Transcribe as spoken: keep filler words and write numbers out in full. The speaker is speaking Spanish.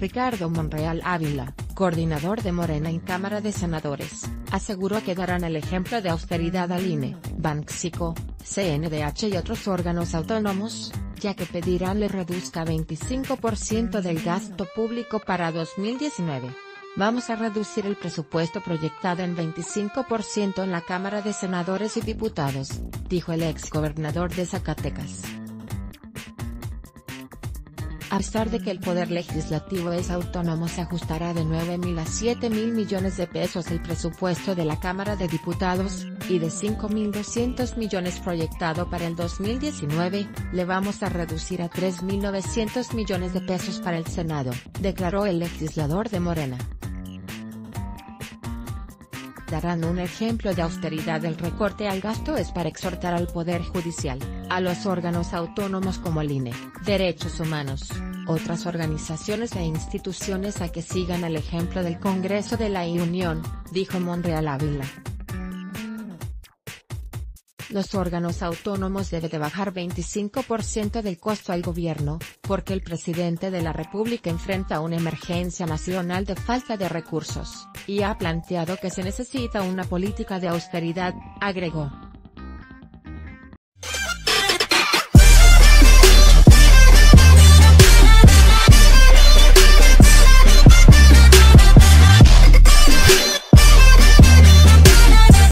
Ricardo Monreal Ávila, coordinador de Morena en Cámara de Senadores, aseguró que darán el ejemplo de austeridad al I N E, Banxico, C N D H y otros órganos autónomos, ya que pedirán le reduzca veinticinco por ciento del gasto público para dos mil diecinueve. Vamos a reducir el presupuesto proyectado en veinticinco por ciento en la Cámara de Senadores y Diputados, dijo el exgobernador de Zacatecas. A pesar de que el poder legislativo es autónomo, se ajustará de nueve mil a siete mil millones de pesos el presupuesto de la Cámara de Diputados, y de cinco mil doscientos millones proyectado para el dos mil diecinueve, le vamos a reducir a tres mil novecientos millones de pesos para el Senado, declaró el legislador de Morena. Darán un ejemplo de austeridad. El recorte al gasto es para exhortar al Poder Judicial, a los órganos autónomos como el I N E, Derechos Humanos, otras organizaciones e instituciones a que sigan el ejemplo del Congreso de la Unión, dijo Monreal Ávila. Los órganos autónomos deben de bajar veinticinco por ciento del costo al gobierno, porque el presidente de la República enfrenta una emergencia nacional de falta de recursos, y ha planteado que se necesita una política de austeridad, agregó.